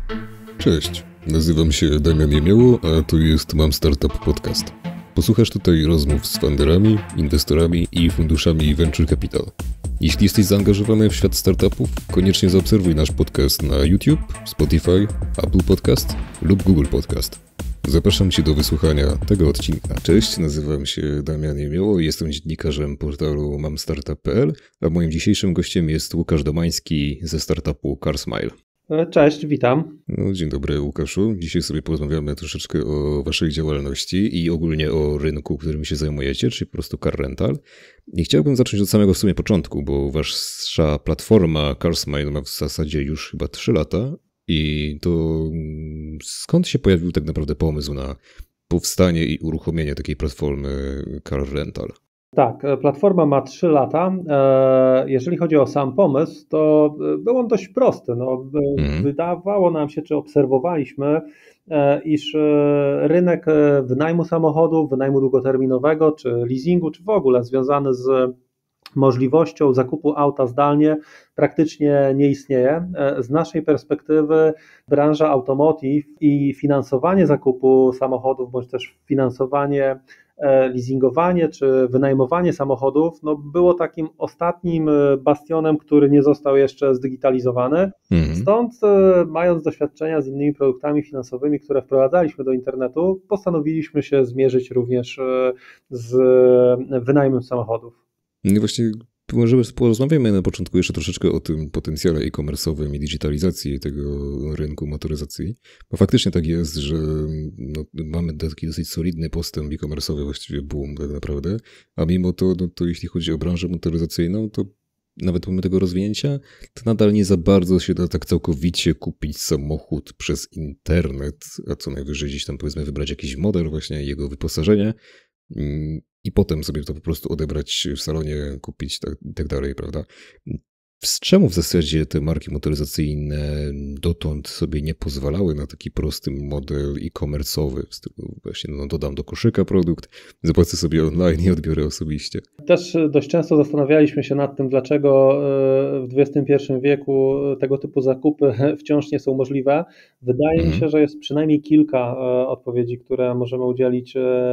Cześć, nazywam się Damian Jemioło, a to jest Mam Startup Podcast. Posłuchasz tutaj rozmów z funderami, inwestorami i funduszami Venture Capital. Jeśli jesteś zaangażowany w świat startupów, koniecznie zaobserwuj nasz podcast na YouTube, Spotify, Apple Podcast lub Google Podcast. Zapraszam Cię do wysłuchania tego odcinka. Cześć, nazywam się Damian Jemioło, jestem dziennikarzem portalu mamstartup.pl, a moim dzisiejszym gościem jest Łukasz Domański ze startupu CarSmile. Cześć, witam. Dzień dobry, Łukaszu. Dzisiaj sobie porozmawiamy troszeczkę o waszej działalności i ogólnie o rynku, którym się zajmujecie, czyli po prostu car rental. I chciałbym zacząć od samego w sumie początku, bo wasza platforma CarSmile ma w zasadzie już chyba 3 lata i to skąd się pojawił tak naprawdę pomysł na powstanie i uruchomienie takiej platformy car rental? Tak, platforma ma 3 lata. Jeżeli chodzi o sam pomysł, to był on dość prosty. Wydawało nam się, czy obserwowaliśmy, iż rynek wynajmu samochodów, wynajmu długoterminowego, czy leasingu, czy w ogóle związany z możliwością zakupu auta zdalnie praktycznie nie istnieje. Z naszej perspektywy branża automotive i finansowanie zakupu samochodów, bądź też finansowanie, leasingowanie czy wynajmowanie samochodów było takim ostatnim bastionem, który nie został jeszcze zdigitalizowany. Stąd, mając doświadczenia z innymi produktami finansowymi, które wprowadzaliśmy do internetu, postanowiliśmy się zmierzyć również z wynajmem samochodów. No i właśnie może porozmawiamy na początku jeszcze troszeczkę o tym potencjale e-commerce'owym i digitalizacji tego rynku motoryzacji, bo faktycznie tak jest, że mamy taki dosyć solidny postęp e-commerce'owy, właściwie boom tak naprawdę, a mimo to jeśli chodzi o branżę motoryzacyjną, to nawet pomimo tego rozwinięcia, to nadal nie za bardzo się da tak całkowicie kupić samochód przez internet, a co najwyżej gdzieś tam powiedzmy wybrać jakiś model właśnie, jego wyposażenie, i potem sobie to po prostu odebrać w salonie, kupić i tak dalej, prawda? Z czemu w zasadzie te marki motoryzacyjne dotąd sobie nie pozwalały na taki prosty model e-commerce'owy? W stylu właśnie dodam do koszyka produkt, zapłacę sobie online i odbiorę osobiście. Też dość często zastanawialiśmy się nad tym, dlaczego w XXI wieku tego typu zakupy wciąż nie są możliwe. Wydaje mi się, że jest przynajmniej kilka odpowiedzi, które możemy udzielić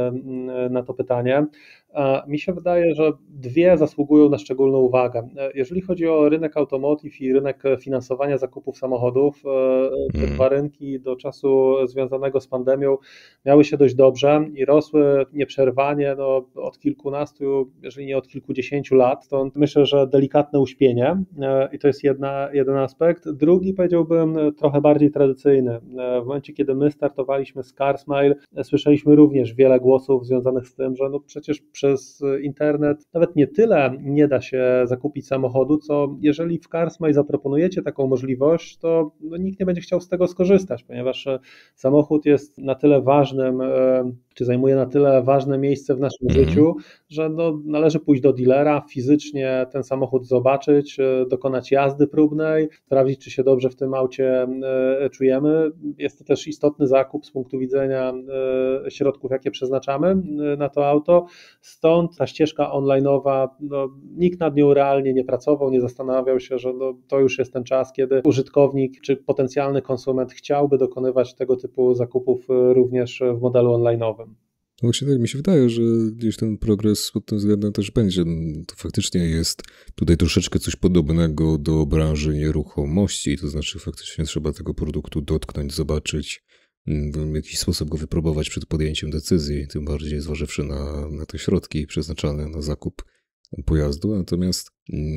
na to pytanie. Mi się wydaje, że 2 zasługują na szczególną uwagę. Jeżeli chodzi o rynek automotive i rynek finansowania zakupów samochodów, te 2 rynki do czasu związanego z pandemią miały się dość dobrze i rosły nieprzerwanie od kilkunastu, jeżeli nie od kilkudziesięciu lat. Stąd myślę, że delikatne uśpienie i to jest jeden aspekt. Drugi, powiedziałbym, trochę bardziej tradycyjny. W momencie, kiedy my startowaliśmy z CarSmile, słyszeliśmy również wiele głosów związanych z tym, że przecież przez internet nawet nie tyle nie da się zakupić samochodu, co jeżeli w CarSmile zaproponujecie taką możliwość, to nikt nie będzie chciał z tego skorzystać, ponieważ samochód jest na tyle ważnym, czy zajmuje na tyle ważne miejsce w naszym życiu, że należy pójść do dealera, fizycznie ten samochód zobaczyć, dokonać jazdy próbnej, sprawdzić, czy się dobrze w tym aucie czujemy. Jest to też istotny zakup z punktu widzenia środków, jakie przeznaczamy na to auto. Stąd ta ścieżka online'owa, nikt nad nią realnie nie pracował, nie zastanawiał się, że to już jest ten czas, kiedy użytkownik czy potencjalny konsument chciałby dokonywać tego typu zakupów również w modelu online'owym. Właśnie tak mi się wydaje, że gdzieś ten progres pod tym względem też będzie. To faktycznie jest tutaj troszeczkę coś podobnego do branży nieruchomości, to znaczy faktycznie trzeba tego produktu dotknąć, zobaczyć, w jakiś sposób go wypróbować przed podjęciem decyzji, tym bardziej zważywszy na te środki przeznaczane na zakup pojazdu. Natomiast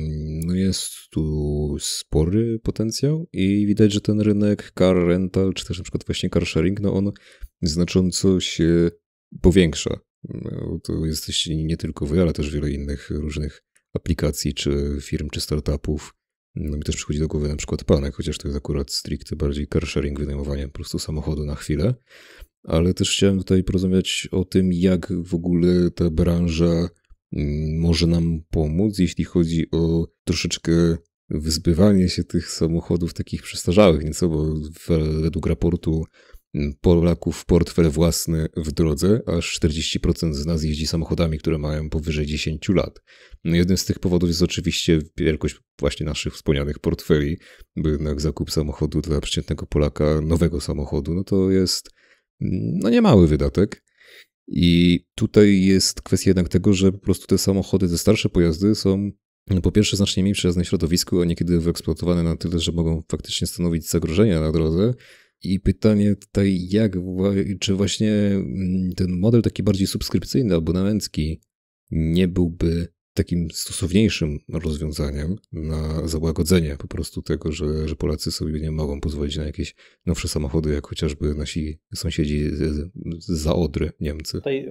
jest tu spory potencjał i widać, że ten rynek car rental, czy też na przykład właśnie car sharing, on znacząco się powiększa. To jesteście nie tylko wy, ale też wiele innych różnych aplikacji, czy firm, czy startupów. Mi też przychodzi do głowy na przykład Panek, chociaż to jest akurat stricte bardziej car sharing, wynajmowanie po prostu samochodu na chwilę. Ale też chciałem tutaj porozmawiać o tym, jak w ogóle ta branża może nam pomóc, jeśli chodzi o troszeczkę wyzbywanie się tych samochodów takich przestarzałych nieco, bo według raportu Polaków portfel własny w drodze, aż 40% z nas jeździ samochodami, które mają powyżej 10 lat. No jednym z tych powodów jest oczywiście wielkość właśnie naszych wspomnianych portfeli, bo jednak zakup samochodu dla przeciętnego Polaka, nowego samochodu, no to jest niemały wydatek. I tutaj jest kwestia jednak tego, że po prostu te samochody, te starsze pojazdy są po pierwsze znacznie mniej przyjazne środowisku, a niekiedy wyeksploatowane na tyle, że mogą faktycznie stanowić zagrożenia na drodze. I pytanie tutaj, czy właśnie ten model taki bardziej subskrypcyjny, abonamencki nie byłby takim stosowniejszym rozwiązaniem na załagodzenie po prostu tego, że Polacy sobie nie mogą pozwolić na jakieś nowsze samochody, jak chociażby nasi sąsiedzi zza Odry, Niemcy. Tutaj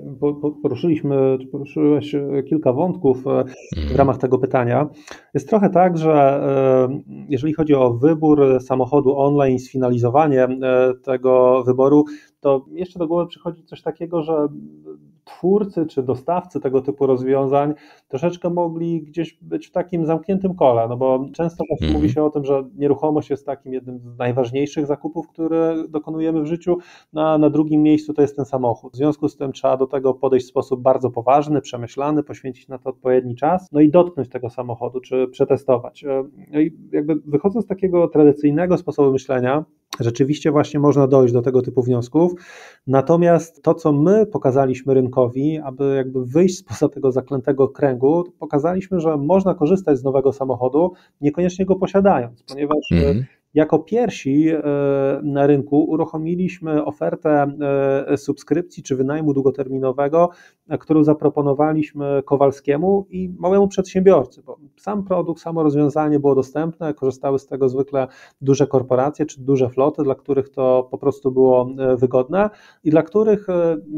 poruszyłeś kilka wątków w ramach tego pytania. Jest trochę tak, że jeżeli chodzi o wybór samochodu online, sfinalizowanie tego wyboru, to jeszcze do głowy przychodzi coś takiego, że twórcy czy dostawcy tego typu rozwiązań troszeczkę mogli gdzieś być w takim zamkniętym kole, no bo często mówi się o tym, że nieruchomość jest takim jednym z najważniejszych zakupów, które dokonujemy w życiu, a na drugim miejscu to jest ten samochód. W związku z tym trzeba do tego podejść w sposób bardzo poważny, przemyślany, poświęcić na to odpowiedni czas, no i dotknąć tego samochodu, czy przetestować. No i jakby wychodząc z takiego tradycyjnego sposobu myślenia, rzeczywiście właśnie można dojść do tego typu wniosków, natomiast to, co my pokazaliśmy rynkowi, aby jakby wyjść spoza tego zaklętego kręgu, pokazaliśmy, że można korzystać z nowego samochodu, niekoniecznie go posiadając, ponieważ jako pierwsi na rynku uruchomiliśmy ofertę subskrypcji czy wynajmu długoterminowego, którą zaproponowaliśmy Kowalskiemu i małemu przedsiębiorcy, bo sam produkt, samo rozwiązanie było dostępne, korzystały z tego zwykle duże korporacje czy duże floty, dla których to po prostu było wygodne i dla których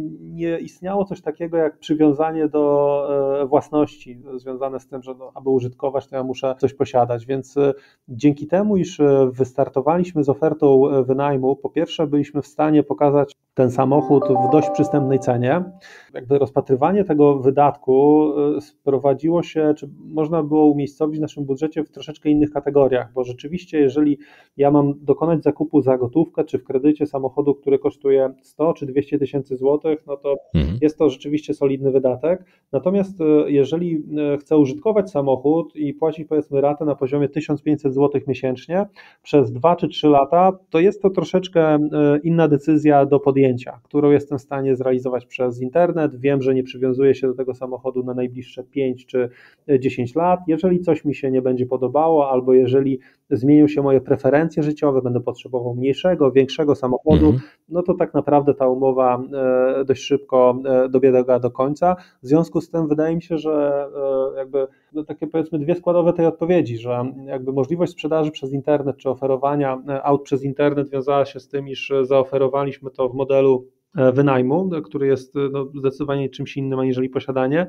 nie istniało coś takiego jak przywiązanie do własności związane z tym, że aby użytkować, to ja muszę coś posiadać, więc dzięki temu, iż wystartowaliśmy z ofertą wynajmu, po pierwsze byliśmy w stanie pokazać ten samochód w dość przystępnej cenie. Jakby rozpatrywanie tego wydatku sprowadziło się, czy można było umiejscowić w naszym budżecie w troszeczkę innych kategoriach, bo rzeczywiście jeżeli ja mam dokonać zakupu za gotówkę, czy w kredycie samochodu, który kosztuje 100 czy 200 tysięcy złotych, no to jest to rzeczywiście solidny wydatek. Natomiast jeżeli chcę użytkować samochód i płacić powiedzmy ratę na poziomie 1500 złotych miesięcznie przez 2 czy 3 lata, to jest to troszeczkę inna decyzja do podjęcia, którą jestem w stanie zrealizować przez internet. Wiem, że nie przywiązuję się do tego samochodu na najbliższe 5 czy 10 lat. Jeżeli coś mi się nie będzie podobało, albo jeżeli zmienią się moje preferencje życiowe, będę potrzebował mniejszego, większego samochodu, no to tak naprawdę ta umowa dość szybko dobiega do końca. W związku z tym wydaje mi się, że jakby takie powiedzmy dwie składowe tej odpowiedzi, że jakby możliwość sprzedaży przez internet czy oferowania aut przez internet wiązała się z tym, iż zaoferowaliśmy to w modelu wynajmu, który jest zdecydowanie czymś innym aniżeli posiadanie.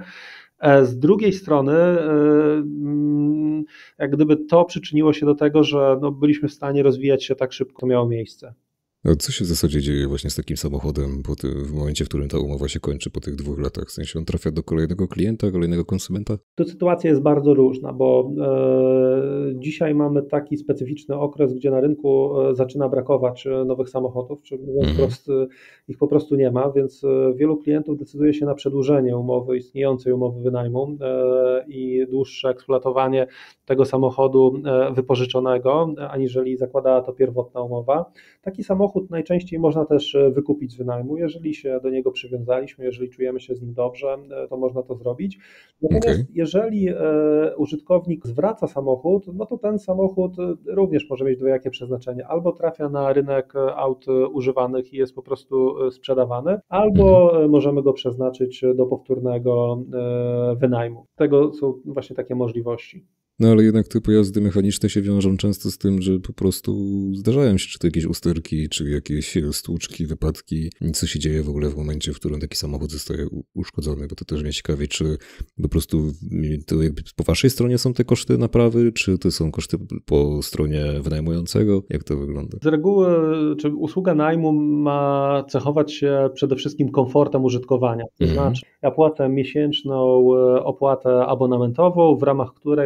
Z drugiej strony, jak gdyby to przyczyniło się do tego, że byliśmy w stanie rozwijać się tak szybko, to miało miejsce. A co się w zasadzie dzieje właśnie z takim samochodem w momencie, w którym ta umowa się kończy po tych 2 latach? W sensie on trafia do kolejnego klienta, kolejnego konsumenta? To sytuacja jest bardzo różna, bo dzisiaj mamy taki specyficzny okres, gdzie na rynku zaczyna brakować nowych samochodów, czy mówiąc wprost, ich po prostu nie ma, więc wielu klientów decyduje się na przedłużenie umowy, istniejącej umowy wynajmu i dłuższe eksploatowanie tego samochodu wypożyczonego, aniżeli zakładała to pierwotna umowa. Taki samochód najczęściej można też wykupić z wynajmu, jeżeli się do niego przywiązaliśmy, jeżeli czujemy się z nim dobrze, to można to zrobić. Natomiast jeżeli użytkownik zwraca samochód, no to ten samochód również może mieć dwojakie przeznaczenie. Albo trafia na rynek aut używanych i jest po prostu sprzedawany, albo możemy go przeznaczyć do powtórnego wynajmu. Tego są właśnie takie możliwości. No ale jednak te pojazdy mechaniczne się wiążą często z tym, że po prostu zdarzają się czy to jakieś usterki, czy jakieś stłuczki, wypadki. Co się dzieje w ogóle w momencie, w którym taki samochód zostaje uszkodzony, bo to też mnie ciekawi, czy po prostu to jakby po waszej stronie są te koszty naprawy, czy to są koszty po stronie wynajmującego? Jak to wygląda? Z reguły, czy usługa najmu ma cechować się przede wszystkim komfortem użytkowania. To znaczy, ja płacę miesięczną opłatę abonamentową, w ramach której powinienem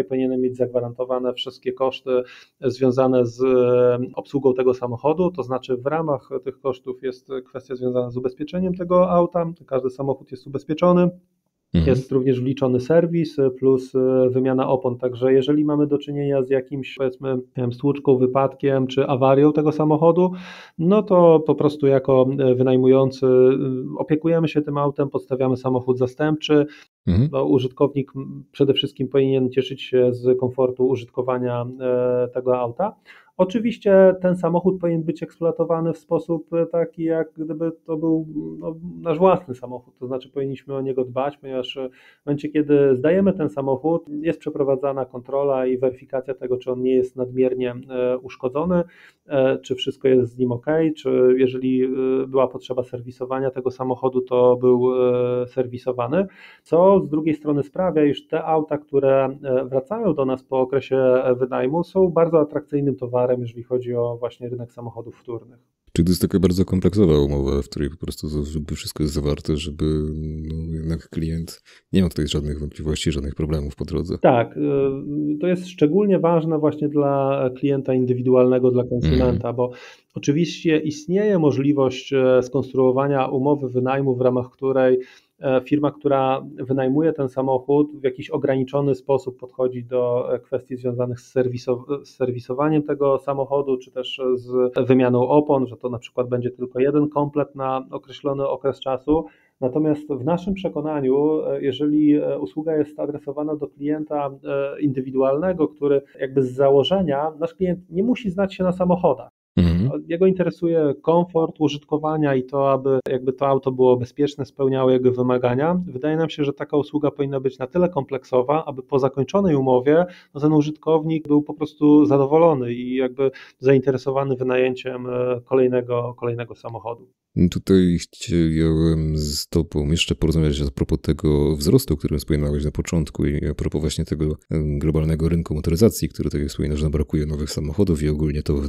mieć zagwarantowane wszystkie koszty związane z obsługą tego samochodu, to znaczy w ramach tych kosztów jest kwestia związana z ubezpieczeniem tego auta, każdy samochód jest ubezpieczony. Jest również wliczony serwis plus wymiana opon, także jeżeli mamy do czynienia z jakimś, powiedzmy, stłuczką, wypadkiem czy awarią tego samochodu, no to po prostu jako wynajmujący opiekujemy się tym autem, podstawiamy samochód zastępczy. No, użytkownik przede wszystkim powinien cieszyć się z komfortu użytkowania tego auta. Oczywiście ten samochód powinien być eksploatowany w sposób taki, jak gdyby to był nasz własny samochód, to znaczy powinniśmy o niego dbać, ponieważ w momencie, kiedy zdajemy ten samochód, jest przeprowadzana kontrola i weryfikacja tego, czy on nie jest nadmiernie uszkodzony, czy wszystko jest z nim ok, czy jeżeli była potrzeba serwisowania tego samochodu, to był serwisowany, co z drugiej strony sprawia, iż te auta, które wracają do nas po okresie wynajmu, są bardzo atrakcyjnym towarem, jeżeli chodzi o właśnie rynek samochodów wtórnych. Czyli to jest taka bardzo kompleksowa umowa, w której po prostu wszystko jest zawarte, żeby jednak klient nie miał tutaj żadnych wątpliwości, żadnych problemów po drodze. Tak, to jest szczególnie ważne właśnie dla klienta indywidualnego, dla konsumenta, bo oczywiście istnieje możliwość skonstruowania umowy wynajmu, w ramach której firma, która wynajmuje ten samochód, w jakiś ograniczony sposób podchodzi do kwestii związanych z serwisowaniem tego samochodu, czy też z wymianą opon, że to na przykład będzie tylko jeden komplet na określony okres czasu. Natomiast w naszym przekonaniu, jeżeli usługa jest adresowana do klienta indywidualnego, który jakby z założenia, nasz klient nie musi znać się na samochodach. Jego interesuje komfort użytkowania i to, aby jakby to auto było bezpieczne, spełniało jego wymagania. Wydaje nam się, że taka usługa powinna być na tyle kompleksowa, aby po zakończonej umowie ten użytkownik był po prostu zadowolony i jakby zainteresowany wynajęciem kolejnego samochodu. Tutaj chciałem z Tobą jeszcze porozmawiać a propos tego wzrostu, o którym wspominałeś na początku i a propos właśnie tego globalnego rynku motoryzacji, który, tak jak wspominasz, że brakuje nowych samochodów i ogólnie to w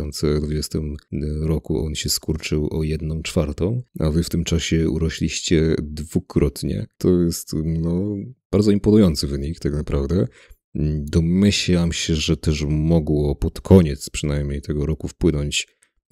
2020 roku on się skurczył o 1/4, a Wy w tym czasie urośliście dwukrotnie. To jest bardzo imponujący wynik tak naprawdę. Domyślam się, że też mogło pod koniec przynajmniej tego roku wpłynąć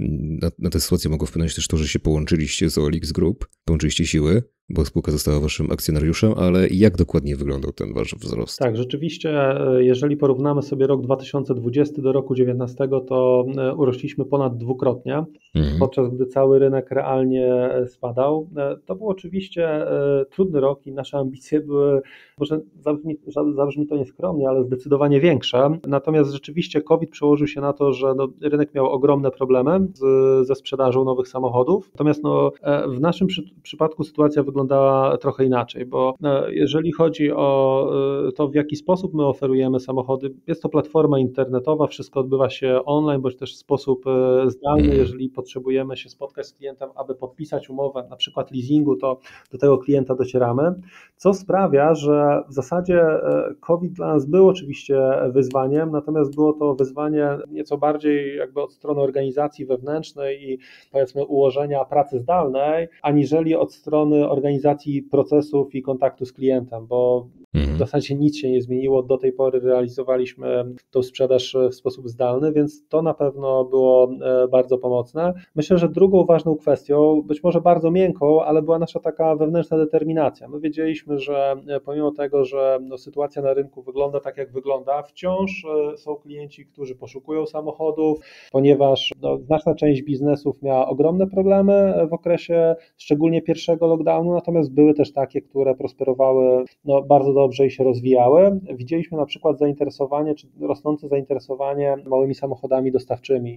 na tę sytuację mogło wpłynąć też to, że się połączyliście z OLX Group, połączyliście siły, bo spółka została waszym akcjonariuszem, ale jak dokładnie wyglądał ten wasz wzrost? Tak, rzeczywiście, jeżeli porównamy sobie rok 2020 do roku 2019, to urośliśmy ponad dwukrotnie, podczas gdy cały rynek realnie spadał. To był oczywiście trudny rok i nasze ambicje były, może zabrzmi to nieskromnie, ale zdecydowanie większe. Natomiast rzeczywiście COVID przełożył się na to, że rynek miał ogromne problemy ze sprzedażą nowych samochodów. Natomiast w naszym przypadku sytuacja wyglądała trochę inaczej, bo jeżeli chodzi o to, w jaki sposób my oferujemy samochody, jest to platforma internetowa, wszystko odbywa się online, bądź też w sposób zdalny. Jeżeli potrzebujemy się spotkać z klientem, aby podpisać umowę, na przykład leasingu, to do tego klienta docieramy, co sprawia, że w zasadzie COVID dla nas był oczywiście wyzwaniem, natomiast było to wyzwanie nieco bardziej jakby od strony organizacji wewnętrznej i powiedzmy ułożenia pracy zdalnej, aniżeli od strony organizacji procesów i kontaktu z klientem, bo w zasadzie nic się nie zmieniło. Do tej pory realizowaliśmy tą sprzedaż w sposób zdalny, więc to na pewno było bardzo pomocne. Myślę, że drugą ważną kwestią, być może bardzo miękką, ale była nasza taka wewnętrzna determinacja. My wiedzieliśmy, że pomimo tego, że sytuacja na rynku wygląda tak, jak wygląda, wciąż są klienci, którzy poszukują samochodów, ponieważ znaczna część biznesów miała ogromne problemy w okresie szczególnie pierwszego lockdownu, natomiast były też takie, które prosperowały bardzo dobrze i się rozwijały. Widzieliśmy na przykład zainteresowanie, czy rosnące zainteresowanie małymi samochodami dostawczymi.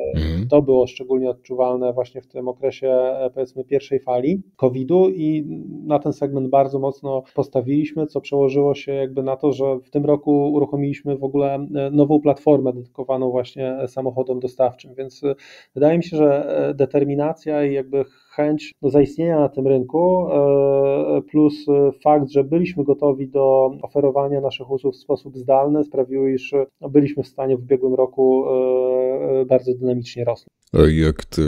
To było szczególnie odczuwalne właśnie w tym okresie, powiedzmy, pierwszej fali COVID-u i na ten segment bardzo mocno postawiliśmy, co przełożyło się jakby na to, że w tym roku uruchomiliśmy w ogóle nową platformę dedykowaną właśnie samochodom dostawczym, więc wydaje mi się, że determinacja i jakby chęć do zaistnienia na tym rynku plus fakt, że byliśmy gotowi do oferowania naszych usług w sposób zdalny sprawiły, iż byliśmy w stanie w ubiegłym roku bardzo dynamicznie rosnąć. A jak to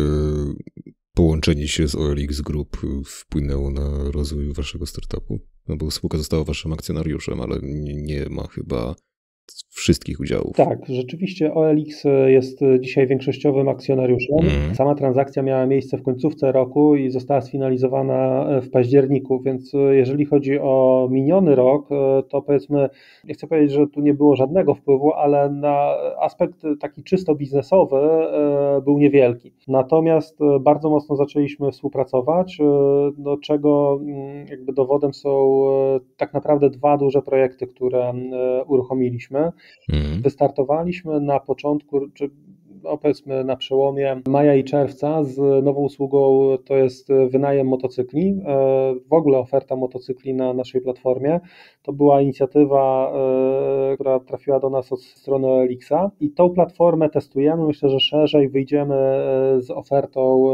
połączenie się z OLX Group wpłynęło na rozwój waszego startupu? Bo spółka została waszym akcjonariuszem, ale nie ma chyba wszystkich udziałów. Tak, rzeczywiście OLX jest dzisiaj większościowym akcjonariuszem. Sama transakcja miała miejsce w końcówce roku i została sfinalizowana w październiku, więc jeżeli chodzi o miniony rok, to powiedzmy, nie chcę powiedzieć, że tu nie było żadnego wpływu, ale na aspekt taki czysto biznesowy był niewielki. Natomiast bardzo mocno zaczęliśmy współpracować, do czego jakby dowodem są tak naprawdę 2 duże projekty, które uruchomiliśmy. Wystartowaliśmy na początku, czy powiedzmy na przełomie maja i czerwca z nową usługą, to jest wynajem motocykli, w ogóle oferta motocykli na naszej platformie. To była inicjatywa, która trafiła do nas od strony OLX-a i tą platformę testujemy. Myślę, że szerzej wyjdziemy z ofertą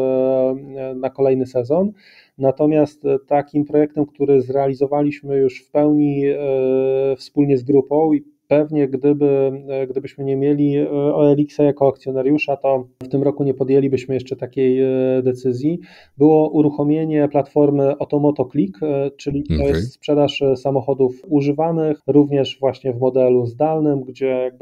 na kolejny sezon. Natomiast takim projektem, który zrealizowaliśmy już w pełni wspólnie z grupą i pewnie gdybyśmy nie mieli OLX-a jako akcjonariusza, to w tym roku nie podjęlibyśmy jeszcze takiej decyzji. Było uruchomienie platformy Otomoto Click, czyli to jest sprzedaż samochodów używanych, również właśnie w modelu zdalnym, gdzie jakby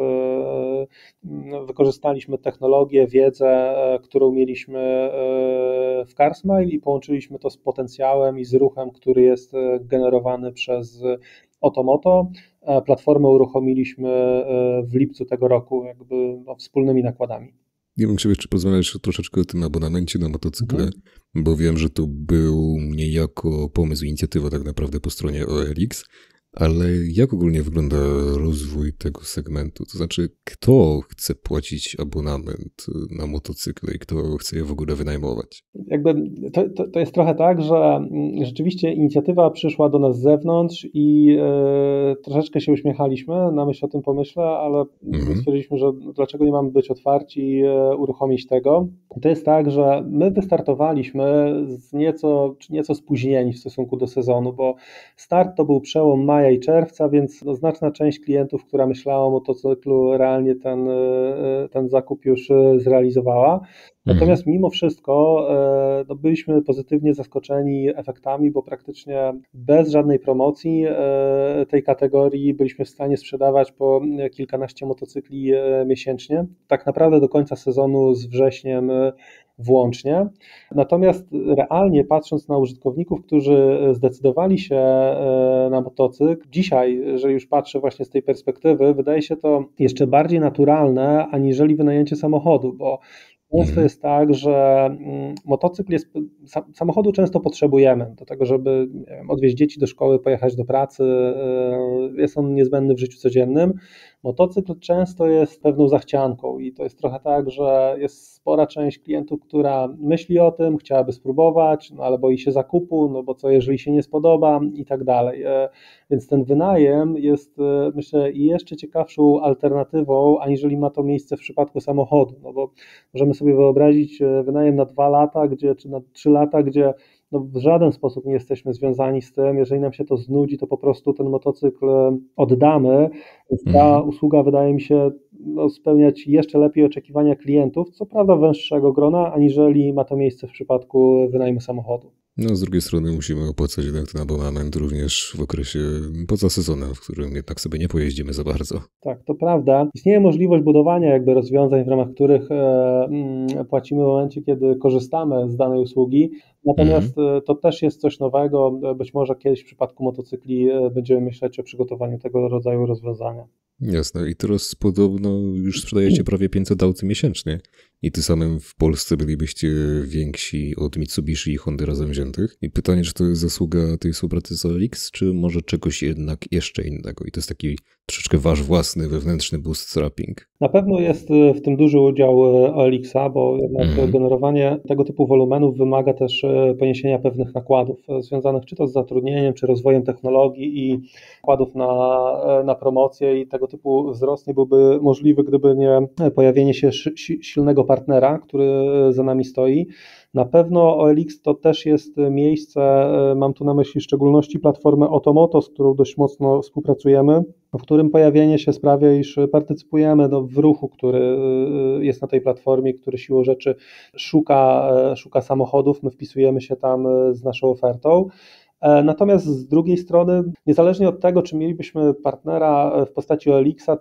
wykorzystaliśmy technologię, wiedzę, którą mieliśmy w CarSmile i połączyliśmy to z potencjałem i z ruchem, który jest generowany przez Otomoto. Platformę uruchomiliśmy w lipcu tego roku jakby wspólnymi nakładami. Ja bym chciał jeszcze porozmawiać troszeczkę o tym abonamencie na motocykle, bo wiem, że to był niejako pomysł, inicjatywa tak naprawdę po stronie OLX, ale jak ogólnie wygląda rozwój tego segmentu? To znaczy, kto chce płacić abonament na motocykle i kto chce je w ogóle wynajmować? Jakby to jest trochę tak, że rzeczywiście inicjatywa przyszła do nas z zewnątrz i troszeczkę się uśmiechaliśmy na myśl o tym pomyśle, ale stwierdziliśmy, że dlaczego nie mamy być otwarci i uruchomić tego. I to jest tak, że my wystartowaliśmy z nieco spóźnieni w stosunku do sezonu, bo start to był przełom maja i czerwca, więc znaczna część klientów, która myślała o motocyklu, realnie ten zakup już zrealizowała. Natomiast mimo wszystko byliśmy pozytywnie zaskoczeni efektami, bo praktycznie bez żadnej promocji tej kategorii byliśmy w stanie sprzedawać po kilkanaście motocykli miesięcznie, tak naprawdę do końca sezonu z wrześniem włącznie. Natomiast realnie patrząc na użytkowników, którzy zdecydowali się na motocykl, dzisiaj, jeżeli już patrzę właśnie z tej perspektywy, wydaje się to jeszcze bardziej naturalne, aniżeli wynajęcie samochodu, bo często jest tak, że samochodu często potrzebujemy do tego, żeby odwieźć dzieci do szkoły, pojechać do pracy, jest on niezbędny w życiu codziennym. Motocykl często jest pewną zachcianką i to jest trochę tak, że jest spora część klientów, która myśli o tym, chciałaby spróbować, ale boi się zakupu, bo co jeżeli się nie spodoba i tak dalej. Więc ten wynajem jest, myślę, jeszcze ciekawszą alternatywą, aniżeli ma to miejsce w przypadku samochodu, bo możemy sobie wyobrazić wynajem na 2 lata, czy na 3 lata, gdzie w żaden sposób nie jesteśmy związani z tym, jeżeli nam się to znudzi, to po prostu ten motocykl oddamy. Ta usługa wydaje mi się spełniać jeszcze lepiej oczekiwania klientów, co prawda węższego grona, aniżeli ma to miejsce w przypadku wynajmu samochodu. No, z drugiej strony musimy opłacać jednak ten abonament również w okresie poza sezonem, w którym jednak sobie nie pojeździmy za bardzo. Tak, to prawda. Istnieje możliwość budowania jakby rozwiązań, w ramach których płacimy w momencie, kiedy korzystamy z danej usługi, natomiast to też jest coś nowego. Być może kiedyś w przypadku motocykli będziemy myśleć o przygotowaniu tego rodzaju rozwiązania. Jasne. I teraz podobno już sprzedajecie prawie 500 aut miesięcznie. I tym samym w Polsce bylibyście więksi od Mitsubishi i Hondy razem wziętych. I pytanie, czy to jest zasługa tej współpracy z OLX, czy może czegoś jednak jeszcze innego? I to jest taki troszeczkę wasz własny, wewnętrzny bootstrapping. Na pewno jest w tym duży udział OLX-a, bo jednak generowanie tego typu wolumenów wymaga też poniesienia pewnych nakładów związanych czy to z zatrudnieniem, czy rozwojem technologii i nakładów na promocję i tego typu wzrost nie byłby możliwy, gdyby nie pojawienie się silnego partnera, który za nami stoi. Na pewno OLX to też jest miejsce, mam tu na myśli w szczególności platformę Otomoto, z którą dość mocno współpracujemy, w którym pojawienie się sprawia, iż partycypujemy w ruchu, który jest na tej platformie, który siłą rzeczy szuka samochodów, my wpisujemy się tam z naszą ofertą. Natomiast z drugiej strony, niezależnie od tego, czy mielibyśmy partnera w postaci OLX-a,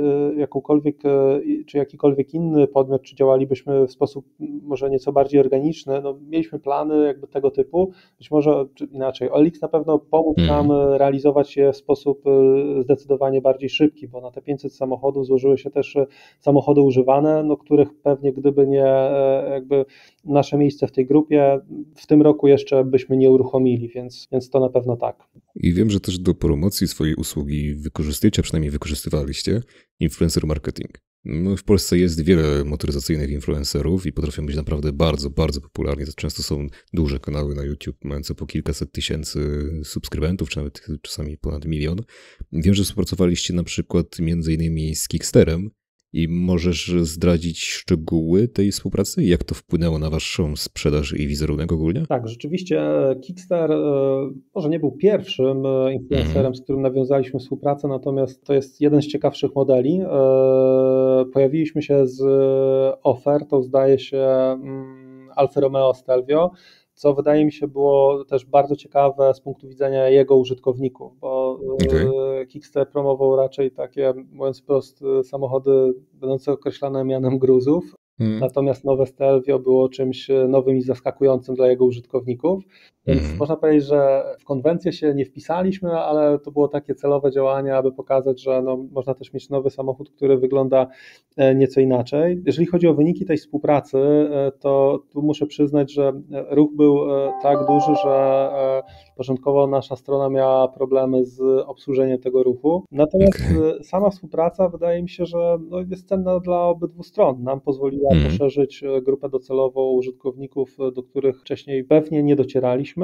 czy jakikolwiek inny podmiot, czy działalibyśmy w sposób może nieco bardziej organiczny, no, mieliśmy plany jakby tego typu, być może czy inaczej, OLX na pewno pomógł nam realizować je w sposób zdecydowanie bardziej szybki, bo na te 500 samochodów złożyły się też samochody używane, no, których pewnie gdyby nie jakby nasze miejsce w tej grupie, w tym roku jeszcze byśmy nie uruchomili, więc to na pewno tak. I wiem, że też do promocji swojej usługi wykorzystujecie, a przynajmniej wykorzystywaliście influencer marketing. No, w Polsce jest wiele motoryzacyjnych influencerów i potrafią być naprawdę bardzo, bardzo popularni. To często są duże kanały na YouTube, mające po kilkaset tysięcy subskrybentów, czy nawet czasami ponad 1 000 000. Wiem, że współpracowaliście na przykład między innymi z Kicksterem. I możesz zdradzić szczegóły tej współpracy? Jak to wpłynęło na waszą sprzedaż i wizerunek ogólnie? Tak, rzeczywiście Kickster może nie był pierwszym influencerem, z którym nawiązaliśmy współpracę, natomiast to jest jeden z ciekawszych modeli. Pojawiliśmy się z ofertą, zdaje się, Alfa Romeo Stelvio, co wydaje mi się było też bardzo ciekawe z punktu widzenia jego użytkowników, bo Kickster promował raczej takie, mówiąc wprost, samochody będące określane mianem gruzów, natomiast nowe Stelvio było czymś nowym i zaskakującym dla jego użytkowników, więc można powiedzieć, że w konwencję się nie wpisaliśmy, ale to było takie celowe działanie, aby pokazać, że no, można też mieć nowy samochód, który wygląda nieco inaczej. Jeżeli chodzi o wyniki tej współpracy, to tu muszę przyznać, że ruch był tak duży, że początkowo nasza strona miała problemy z obsłużeniem tego ruchu, natomiast sama współpraca wydaje mi się, że no, jest cenna dla obydwu stron. Nam pozwoliła poszerzyć grupę docelową użytkowników, do których wcześniej pewnie nie docieraliśmy.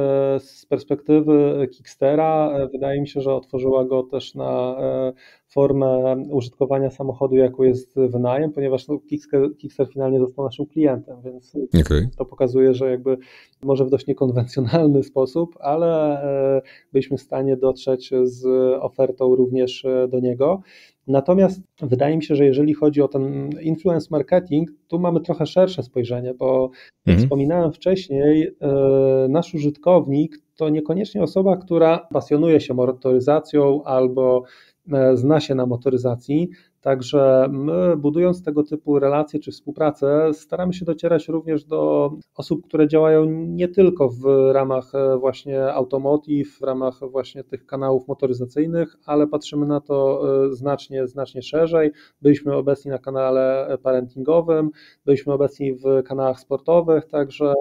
Z perspektywy Kickstera wydaje mi się, że otworzyła go też na formę użytkowania samochodu, jaką jest wynajem, ponieważ no, Kickster finalnie został naszym klientem, więc to pokazuje, że jakby może w dość niekonwencjonalny sposób, ale byliśmy w stanie dotrzeć z ofertą również do niego. Natomiast wydaje mi się, że jeżeli chodzi o ten influence marketing, tu mamy trochę szersze spojrzenie, bo jak wspominałem wcześniej, nasz użytkownik to niekoniecznie osoba, która pasjonuje się motoryzacją albo zna się na motoryzacji, także my, budując tego typu relacje czy współpracę, staramy się docierać również do osób, które działają nie tylko w ramach właśnie automotive, w ramach właśnie tych kanałów motoryzacyjnych, ale patrzymy na to znacznie szerzej. Byliśmy obecni na kanale parentingowym, byliśmy obecni w kanałach sportowych, także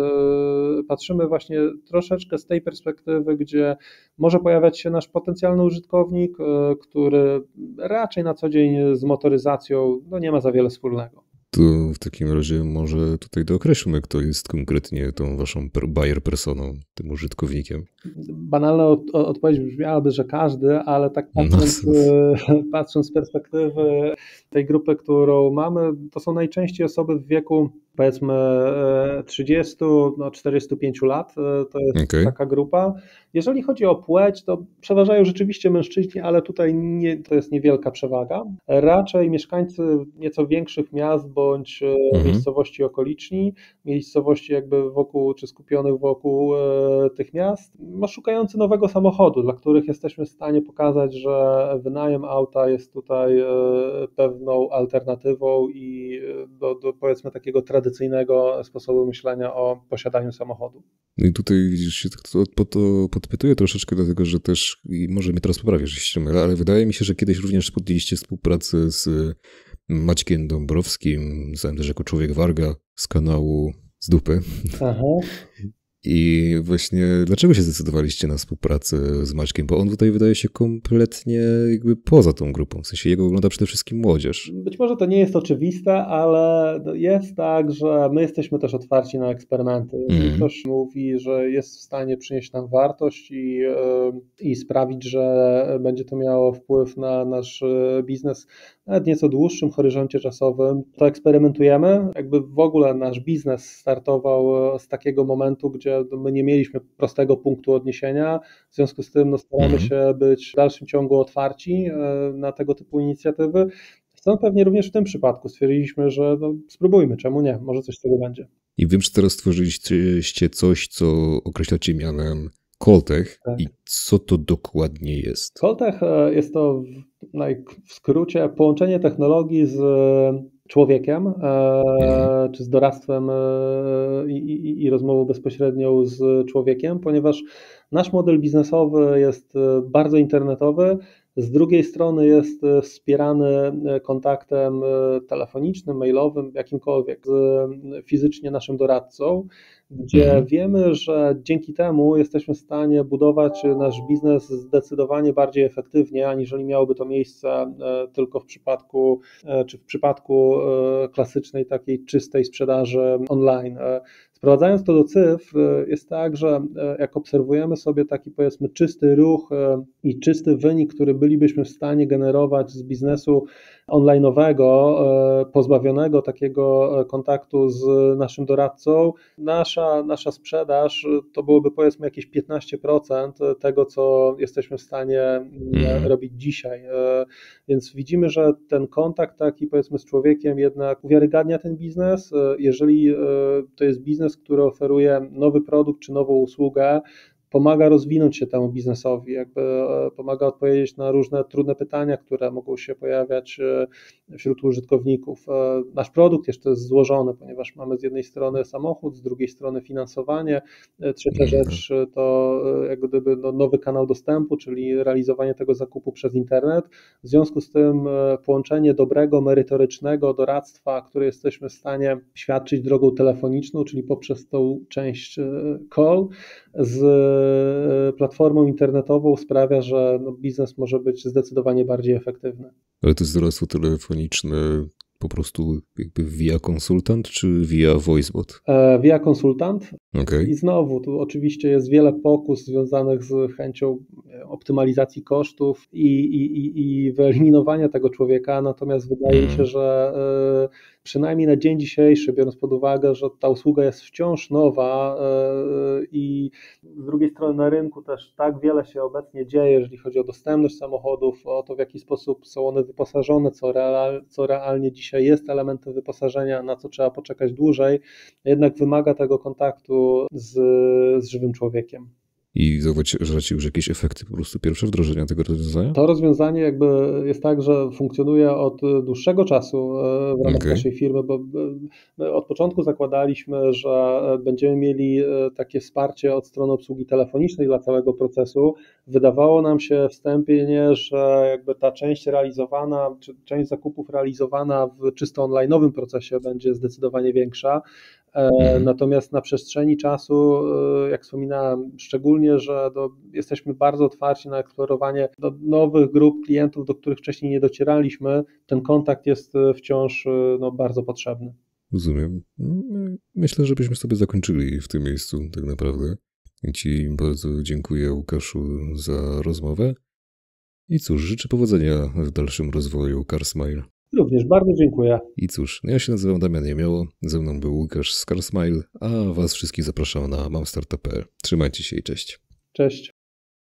patrzymy właśnie troszeczkę z tej perspektywy, gdzie może pojawiać się nasz potencjalny użytkownik, który raczej na co dzień z motoryzacją no nie ma za wiele wspólnego. To w takim razie może tutaj dookreślmy, kto jest konkretnie tą waszą buyer personą, tym użytkownikiem. Banalna odpowiedź brzmiałaby, że każdy, ale tak patrząc z perspektywy tej grupy, którą mamy, to są najczęściej osoby w wieku powiedzmy 30-45 lat, to jest taka grupa. Jeżeli chodzi o płeć, to przeważają rzeczywiście mężczyźni, ale tutaj to jest niewielka przewaga. Raczej mieszkańcy nieco większych miast bądź miejscowości okoliczni, miejscowości jakby wokół, czy skupionych wokół tych miast, szukający nowego samochodu, dla których jesteśmy w stanie pokazać, że wynajem auta jest tutaj pewną alternatywą i do powiedzmy takiego tradycyjnego sposobu myślenia o posiadaniu samochodu. No i tutaj widzisz, się to podpytuję troszeczkę, dlatego że też, i może mnie teraz poprawisz, jeśli się mylę, ale wydaje mi się, że kiedyś również podjęliście współpracę z Maćkiem Dąbrowskim, znany też jako Człowiek Warga z kanału Z Dupy. Aha. I właśnie dlaczego się zdecydowaliście na współpracę z Maćkiem? Bo on tutaj wydaje się kompletnie jakby poza tą grupą, w sensie jego ogląda przede wszystkim młodzież. Być może to nie jest oczywiste, ale jest tak, że my jesteśmy też otwarci na eksperymenty. Jeżeli ktoś mówi, że jest w stanie przynieść nam wartość i sprawić, że będzie to miało wpływ na nasz biznes nawet nieco dłuższym horyzoncie czasowym, to eksperymentujemy. Jakby w ogóle nasz biznes startował z takiego momentu, gdzie my nie mieliśmy prostego punktu odniesienia, w związku z tym staramy się być w dalszym ciągu otwarci na tego typu inicjatywy. Stąd pewnie również w tym przypadku stwierdziliśmy, że spróbujmy, czemu nie, może coś z tego będzie. I wiem, że teraz stworzyliście coś, co określacie mianem Coltech Tak. i co to dokładnie jest? Coltech jest to w skrócie połączenie technologii z człowiekiem, czy z doradztwem i rozmową bezpośrednią z człowiekiem, ponieważ nasz model biznesowy jest bardzo internetowy, z drugiej strony jest wspierany kontaktem telefonicznym, mailowym, jakimkolwiek, z fizycznie naszym doradcą, gdzie wiemy, że dzięki temu jesteśmy w stanie budować nasz biznes zdecydowanie bardziej efektywnie, aniżeli miałoby to miejsce tylko w przypadku klasycznej takiej czystej sprzedaży online. Sprowadzając to do cyfr, jest tak, że jak obserwujemy sobie taki, powiedzmy, czysty ruch i czysty wynik, który bylibyśmy w stanie generować z biznesu online'owego, pozbawionego takiego kontaktu z naszym doradcą, nasza sprzedaż to byłoby, powiedzmy, jakieś 15% tego, co jesteśmy w stanie robić dzisiaj. Więc widzimy, że ten kontakt taki, powiedzmy, z człowiekiem jednak uwiarygadnia ten biznes. Jeżeli to jest biznes, który oferuje nowy produkt czy nową usługę, pomaga rozwinąć się temu biznesowi, pomaga odpowiedzieć na różne trudne pytania, które mogą się pojawiać wśród użytkowników. Nasz produkt jeszcze jest złożony, ponieważ mamy z jednej strony samochód, z drugiej strony finansowanie. Trzecia rzecz to jak gdyby nowy kanał dostępu, czyli realizowanie tego zakupu przez internet. W związku z tym połączenie dobrego, merytorycznego doradztwa, które jesteśmy w stanie świadczyć drogą telefoniczną, czyli poprzez tą część call, z platformą internetową sprawia, że biznes może być zdecydowanie bardziej efektywny. Ale to jest doradztwo telefoniczne po prostu jakby via konsultant, czy via voicebot? Via konsultant. Okay. I znowu, tu oczywiście jest wiele pokus związanych z chęcią optymalizacji kosztów i wyeliminowania tego człowieka, natomiast wydaje mi się, że przynajmniej na dzień dzisiejszy, biorąc pod uwagę, że ta usługa jest wciąż nowa i z drugiej strony na rynku też tak wiele się obecnie dzieje, jeżeli chodzi o dostępność samochodów, o to, w jaki sposób są one wyposażone, co realnie dzisiaj jest elementem wyposażenia, na co trzeba poczekać dłużej, jednak wymaga tego kontaktu z żywym człowiekiem. I zauważycie już jakieś efekty po prostu pierwsze wdrożenia tego rozwiązania? To rozwiązanie jakby jest tak, że funkcjonuje od dłuższego czasu w ramach naszej firmy, bo my od początku zakładaliśmy, że będziemy mieli takie wsparcie od strony obsługi telefonicznej dla całego procesu. Wydawało nam się wstępnie, że jakby ta część realizowana, czy część zakupów realizowana w czysto online'owym procesie będzie zdecydowanie większa. Natomiast na przestrzeni czasu, jak wspominałem, szczególnie, że jesteśmy bardzo otwarci na eksplorowanie nowych grup klientów, do których wcześniej nie docieraliśmy, ten kontakt jest wciąż bardzo potrzebny. Rozumiem. Myślę, że byśmy sobie zakończyli w tym miejscu tak naprawdę. Ci bardzo dziękuję, Łukaszu, za rozmowę. I cóż, życzę powodzenia w dalszym rozwoju CarSmile. Również bardzo dziękuję. I cóż, ja się nazywam Damian Jemioło, ze mną był Łukasz z CarSmile, a was wszystkich zapraszam na mamstartup.pl. Trzymajcie się i cześć. Cześć.